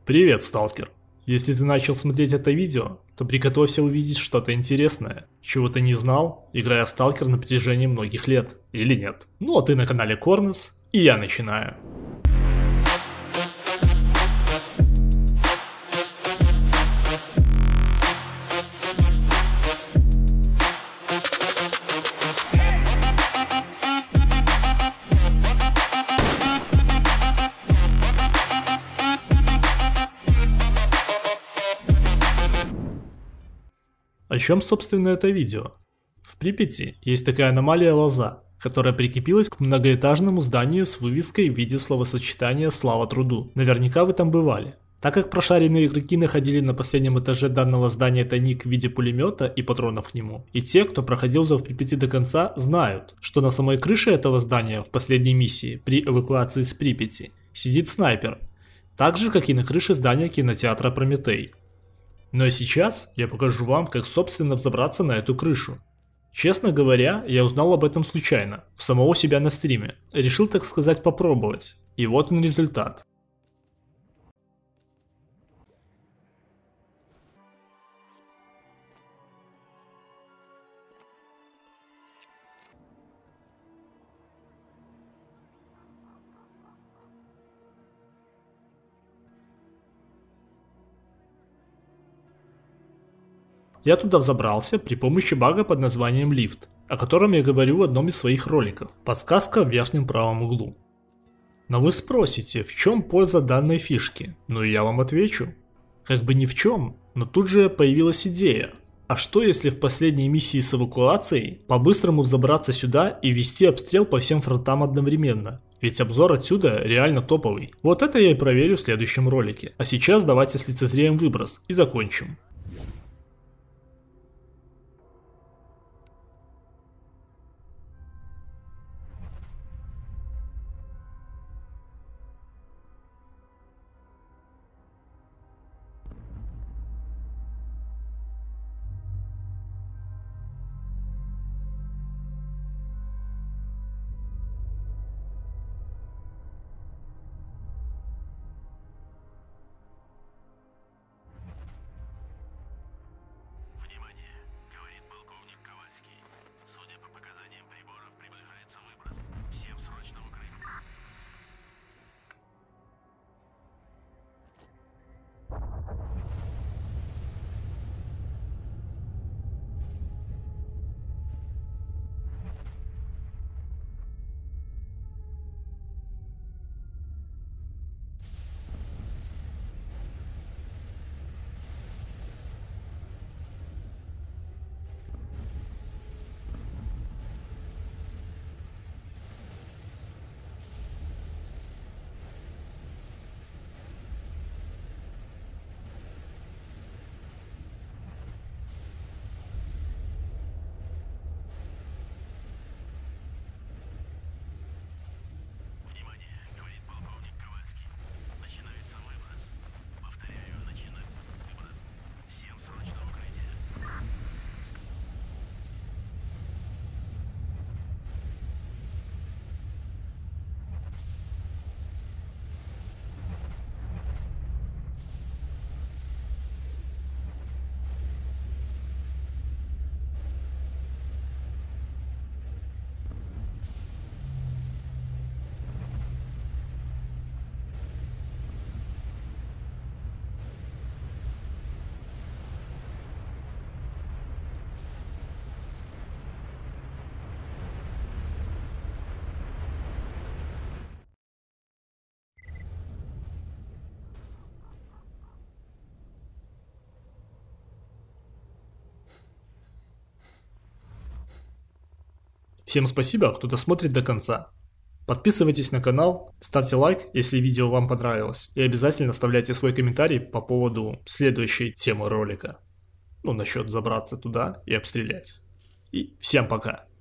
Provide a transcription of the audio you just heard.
Привет, сталкер. Если ты начал смотреть это видео, то приготовься увидеть что-то интересное, чего ты не знал, играя в сталкер на протяжении многих лет, или нет. Ну а ты на канале Корнес, и я начинаю. О чем, собственно, это видео? В Припяти есть такая аномалия лоза, которая прикрепилась к многоэтажному зданию с вывеской в виде словосочетания «Слава труду». Наверняка вы там бывали. Так как прошаренные игроки находили на последнем этаже данного здания тайник в виде пулемета и патронов к нему, и те, кто проходил зов Припяти до конца, знают, что на самой крыше этого здания в последней миссии при эвакуации с Припяти сидит снайпер, так же, как и на крыше здания кинотеатра «Прометей». Ну а сейчас я покажу вам, как собственно взобраться на эту крышу. Честно говоря, я узнал об этом случайно, у самого себя на стриме. Решил, так сказать, попробовать. И вот он результат. Я туда взобрался при помощи бага под названием лифт, о котором я говорю в одном из своих роликов. Подсказка в верхнем правом углу. Но вы спросите, в чем польза данной фишки? Ну и я вам отвечу. Как бы ни в чем, но тут же появилась идея. А что если в последней миссии с эвакуацией по-быстрому взобраться сюда и вести обстрел по всем фронтам одновременно? Ведь обзор отсюда реально топовый. Вот это я и проверю в следующем ролике. А сейчас давайте слицезреем выброс и закончим. Всем спасибо, кто досмотрит до конца. Подписывайтесь на канал, ставьте лайк, если видео вам понравилось. И обязательно оставляйте свой комментарий по поводу следующей темы ролика. Ну, насчет забраться туда и обстрелять. И всем пока.